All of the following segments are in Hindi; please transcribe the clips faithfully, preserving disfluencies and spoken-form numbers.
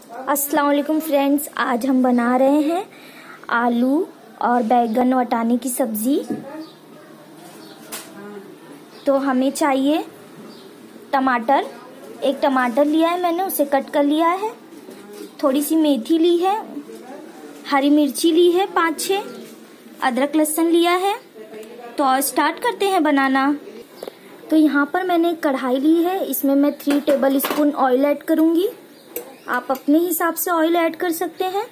अस्सलाम वालेकुम फ्रेंड्स, आज हम बना रहे हैं आलू और बैगन वटाने की सब्जी। तो हमें चाहिए टमाटर, एक टमाटर लिया है मैंने, उसे कट कर लिया है। थोड़ी सी मेथी ली है, हरी मिर्ची ली है पाँच छः, अदरक लहसुन लिया है। तो स्टार्ट करते हैं बनाना। तो यहाँ पर मैंने एक कढ़ाई ली है, इसमें मैं three tablespoon oil add करूँगी। आप अपने हिसाब से ऑयल ऐड कर सकते हैं।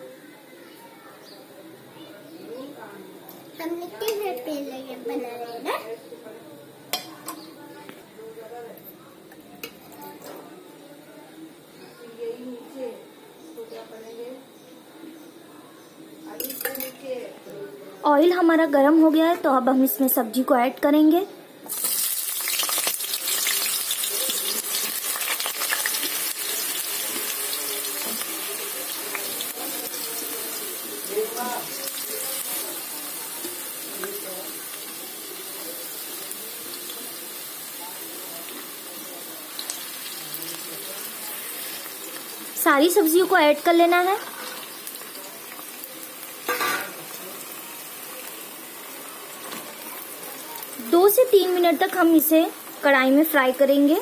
हम कितने तेल लगे बना रहे हैं ना? ऑयल हमारा गर्म हो गया है, तो अब हम इसमें सब्जी को ऐड करेंगे। सारी सब्जियों को ऐड कर लेना है। दो से तीन मिनट तक हम इसे कढ़ाई में फ्राई करेंगे।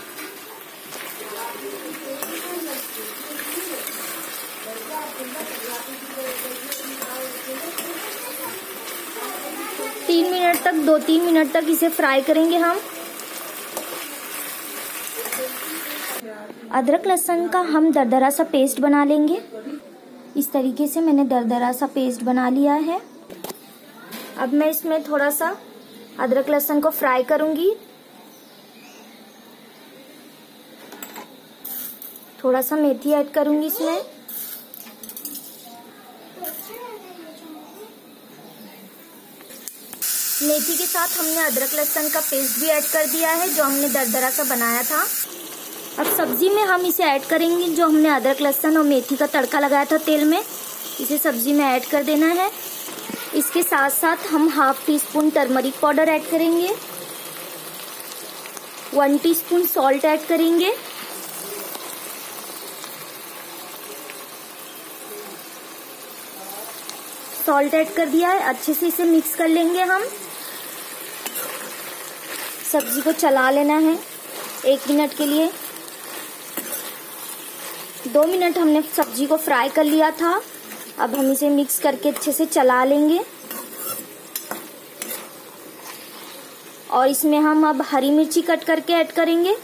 तीन मिनट तक दो तीन मिनट तक इसे फ्राई करेंगे हम। अदरक लहसुन का हम दरदरा सा पेस्ट बना लेंगे। इस तरीके से मैंने दरदरा सा पेस्ट बना लिया है। अब मैं इसमें थोड़ा सा अदरक लहसुन को फ्राई करूंगी। थोड़ा सा मेथी ऐड करूंगी इसमें। मेथी के साथ हमने अदरक लहसुन का पेस्ट भी ऐड कर दिया है, जो हमने दरदरा सा बनाया था। अब सब्जी में हम इसे ऐड करेंगे, जो हमने अदरक लहसुन और मेथी का तड़का लगाया था तेल में, इसे सब्जी में ऐड कर देना है। इसके साथ साथ हम half teaspoon turmeric powder add करेंगे, वन टीस्पून सॉल्ट ऐड करेंगे, सॉल्ट ऐड कर दिया है। अच्छे से इसे मिक्स कर लेंगे हम। सब्जी को चला लेना है एक मिनट के लिए। दो मिनट हमने सब्जी को फ्राई कर लिया था। अब हम इसे मिक्स करके अच्छे से चला लेंगे। और इसमें हम अब हरी मिर्ची कट करके ऐड करेंगे।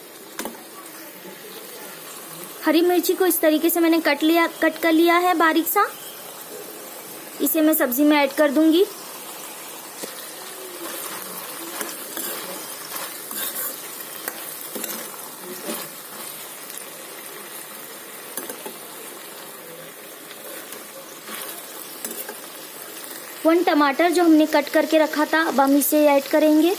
हरी मिर्ची को इस तरीके से मैंने कट लिया कट कर लिया है बारीक सा। इसे मैं सब्जी में ऐड कर दूंगी। वन टमाटर जो हमने कट करके रखा था, अब हम इसे ऐड करेंगे।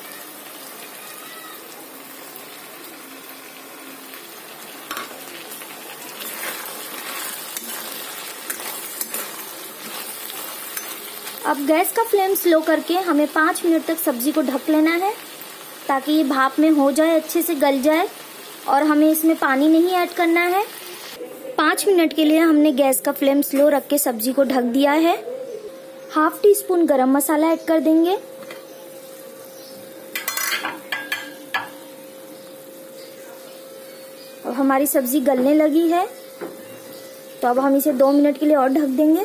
अब गैस का फ्लेम स्लो करके हमें पाँच मिनट तक सब्जी को ढक लेना है, ताकि ये भाप में हो जाए, अच्छे से गल जाए। और हमें इसमें पानी नहीं ऐड करना है। पाँच मिनट के लिए हमने गैस का फ्लेम स्लो रख के सब्जी को ढक दिया है। हाफ टी स्पून गरम मसाला ऐड कर देंगे। अब हमारी सब्जी गलने लगी है, तो अब हम इसे दो मिनट के लिए और ढक देंगे।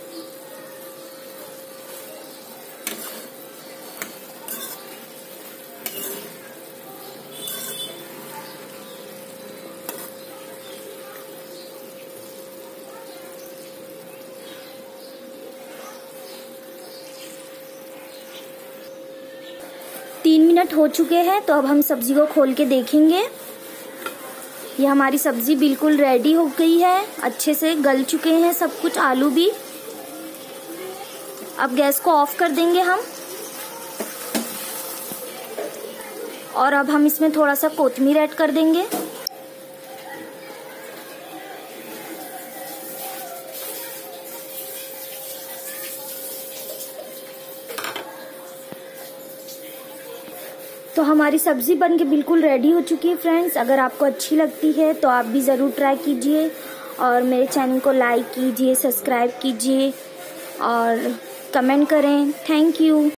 तीन मिनट हो चुके हैं, तो अब हम सब्जी को खोल के देखेंगे। ये हमारी सब्जी बिल्कुल रेडी हो गई है, अच्छे से गल चुके हैं सब कुछ, आलू भी। अब गैस को ऑफ कर देंगे हम। और अब हम इसमें थोड़ा सा कोथिमीर ऐड कर देंगे। तो हमारी सब्जी बनके बिल्कुल रेडी हो चुकी है फ्रेंड्स। अगर आपको अच्छी लगती है तो आप भी ज़रूर ट्राई कीजिए और मेरे चैनल को लाइक कीजिए, सब्सक्राइब कीजिए और कमेंट करें। Thank you.